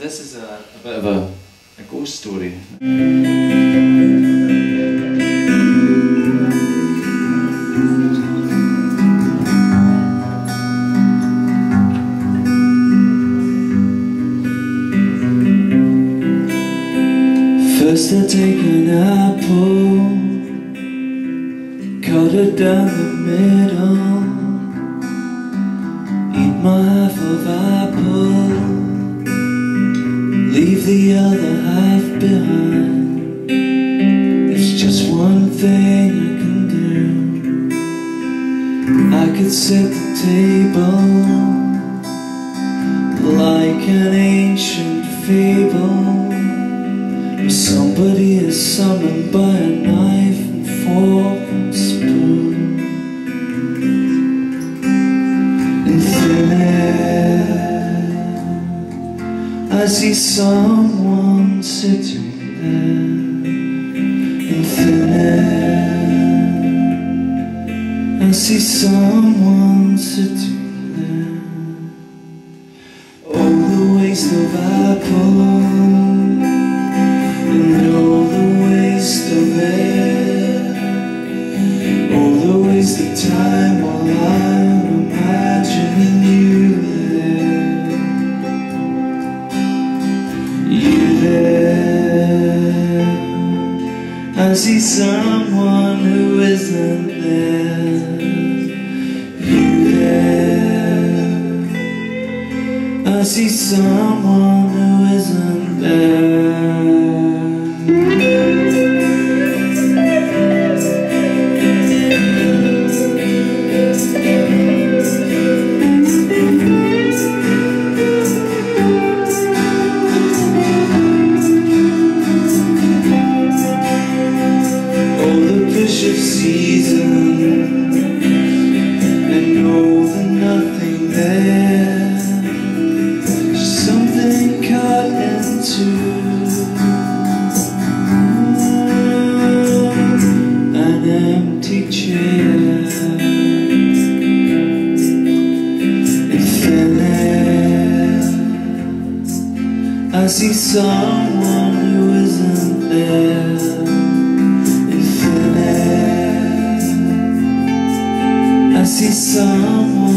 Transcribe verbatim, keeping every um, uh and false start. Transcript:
this is a, a bit of a, a ghost story. First I take an apple, cut it down the middle, eat my half of apple, leave the other half behind. There's just one thing I can do. I could set the table like an ancient fable, where somebody is summoned by a knife and fork and spoon. In thin air, I see someone sitting there. In thin air, I see someone sitting there. Oh, the waste of apple, and all the waste of air, all the waste of time while I'm imagining you there. You there, I see someone who isn't there. You there, I see someone who isn't there. Of season and know the nothing there, something cut into an empty chair. In thin air, I see someone who isn't there. I see someone